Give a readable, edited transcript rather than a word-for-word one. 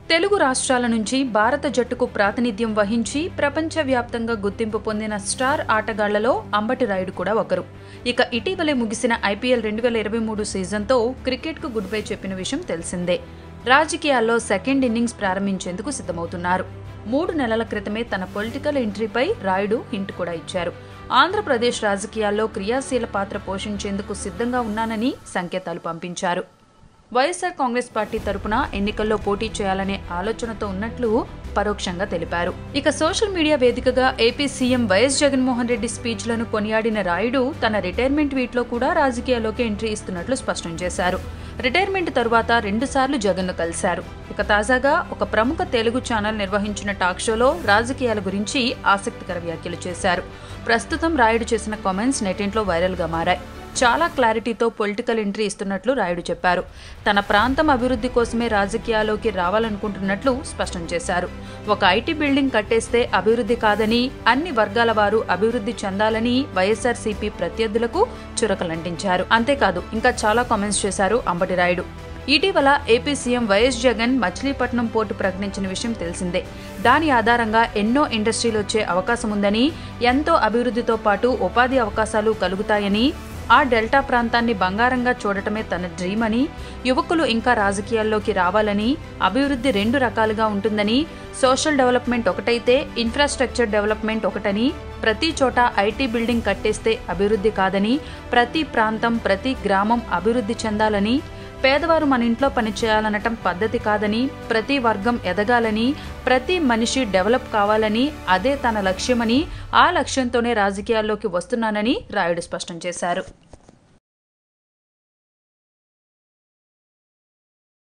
తెలుగు రాష్ట్రాల నుంచి భారత జట్టుకు ప్రాతినిధ్యం వహించి ప్రపంచవ్యాప్తంగా గుర్తింపు పొందిన స్టార్ ఆటగాళ్లలో అంబటి రాయుడు కూడా ఒకరు. ఇక ఇటీవలే ముగిసిన ఐపీఎల్ 2023 సీజన్తో క్రికెట్కు గుడ్ బై చెప్పిన విషయం తెలిసిందే. రాజకీయాల్లో సెకండ్ ఇన్నింగ్స్ ప్రారంభించేందుకు సిద్ధమవుతున్నారు. 3 నెలల క్రితమే తన పొలిటికల్ ఎంట్రీపై రాయుడు హింట్ కూడా ఇచ్చారు. ఆంధ్రప్రదేశ్ రాజకీయాల్లో క్రియాశీల పాత్ర పోషించేందుకు సిద్ధంగా ఉన్నానని సంకేతాలు పంపించారు. వైఎస్ఆర్ కాంగ్రెస్ పార్టీ తరపున ఎన్నికల్లో పోటీ చేయాలనే ఆలోచనతో ఉన్నట్లు పరోక్షంగా తెలిపారు. ఇక సోషల్ మీడియా వేదికగా AP CM YS Jaganmohan Reddy స్పీచ్లను కొనియాడిన రాయుడు తన రిటైర్మెంట్ ట్వీట్లో కూడా రాజకీయాల్లోకి ఎంట్రీ ఇస్తున్నట్లు స్పష్టం చేశారు. రిటైర్మెంట్ తరువాత 2 సార్లు జగన్ను కలిశారు. ఇక తాజాగా ఒక ప్రముఖ తెలుగు ఛానల్ నిర్వహించిన టాక్ షోలో రాజకీయాల గురించి ఆసక్తికర వ్యాఖ్యలు చేశారు. ప్రస్తుతం రాయుడు చేసిన కామెంట్స్ నెట్టింట్లో వైరల్గా మారాయి. చాలా క్లారిటీతో పొలిటికల్ ఎంట్రీ ఇస్తున్నట్లు రాయుడు చెప్పారు. తన ప్రాంతం అభివృద్ధి కోసమే రాజకీయాల్లోకి రావాలనుకుంటున్నట్లు స్పష్టం చేశారు. ఒక ఐటీ బిల్డింగ్ కట్టేస్తే అభివృద్ధి కాదని, అన్ని వర్గాల వారు అభివృద్ధి చెందాలని వైఎస్ఆర్సీపీ ప్రత్యర్థులకు చురకలంటించారు. అంతేకాదు ఇంకా చాలా కామెంట్స్ చేశారు అంబటి రాయుడు. ఇటీవల AP CM YS Jagan Machilipatnam port ప్రకటించిన విషయం తెలిసిందే. దాని ఆధారంగా ఎన్నో ఇండస్ట్రీలు వచ్చే అవకాశం ఉందని, ఎంతో అభివృద్ధితో పాటు ఉపాధి అవకాశాలు కలుగుతాయని, ఆ డెల్టా ప్రాంతాన్ని బంగారంగా చూడటమే తన డ్రీమ్ అని, యువకులు ఇంకా రాజకీయాల్లోకి రావాలని, అభివృద్ధి 2 రకాలుగా ఉంటుందని, సోషల్ డెవలప్మెంట్ ఒకటైతే ఇన్ఫ్రాస్ట్రక్చర్ డెవలప్మెంట్ ఒకటని, ప్రతి చోట ఐటీ బిల్డింగ్ కట్టేస్తే అభివృద్ధి కాదని, ప్రతి ప్రాంతం ప్రతి గ్రామం అభివృద్ధి చెందాలని, పేదవారు మన ఇంట్లో పనిచేయాలనటం పద్ధతి కాదని, ప్రతి వర్గం ఎదగాలని, ప్రతి మనిషి డెవలప్ కావాలని, అదే తన లక్ష్యమని, ఆ లక్ష్యంతోనే రాజకీయాల్లోకి వస్తున్నానని రాయుడు స్పష్టం చేశారు.